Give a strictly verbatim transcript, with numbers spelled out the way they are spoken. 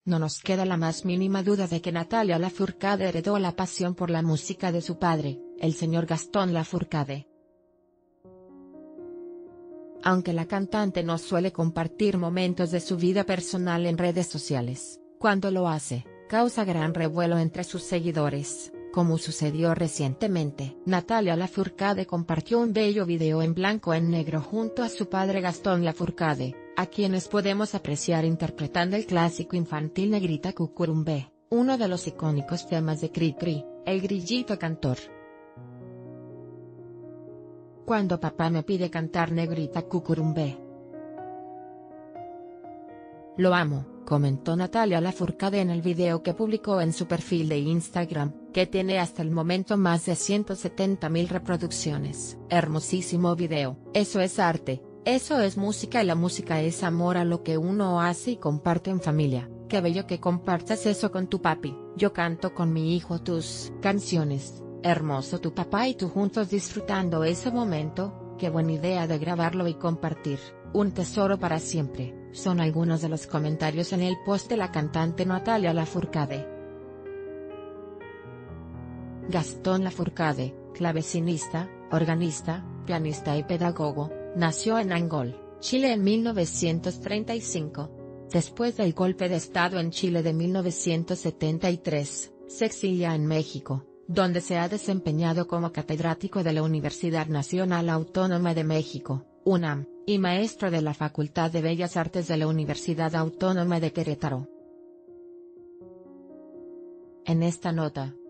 No nos queda la más mínima duda de que Natalia Lafourcade heredó la pasión por la música de su padre, el señor Gastón Lafourcade. Aunque la cantante no suele compartir momentos de su vida personal en redes sociales, cuando lo hace, causa gran revuelo entre sus seguidores, como sucedió recientemente. Natalia Lafourcade compartió un bello video en blanco en negro junto a su padre Gastón Lafourcade, a quienes podemos apreciar interpretando el clásico infantil Negrita Cucurumbé, uno de los icónicos temas de Cri Cri, el grillito cantor. Cuando papá me pide cantar Negrita Cucurumbé, lo amo, comentó Natalia Lafourcade en el video que publicó en su perfil de Instagram, que tiene hasta el momento más de ciento setenta mil reproducciones. Hermosísimo video. Eso es arte, eso es música y la música es amor a lo que uno hace y comparte en familia. Qué bello que compartas eso con tu papi. Yo canto con mi hijo tus canciones. Hermoso tu papá y tú juntos disfrutando ese momento. Qué buena idea de grabarlo y compartir. Un tesoro para siempre, son algunos de los comentarios en el post de la cantante Natalia Lafourcade. Gastón Lafourcade, clavecinista, organista, pianista y pedagogo, nació en Angol, Chile en mil novecientos treinta y cinco. Después del golpe de Estado en Chile de mil novecientos setenta y tres, se exilia en México, donde se ha desempeñado como catedrático de la Universidad Nacional Autónoma de México, UNAM, y maestro de la Facultad de Bellas Artes de la Universidad Autónoma de Querétaro. En esta nota,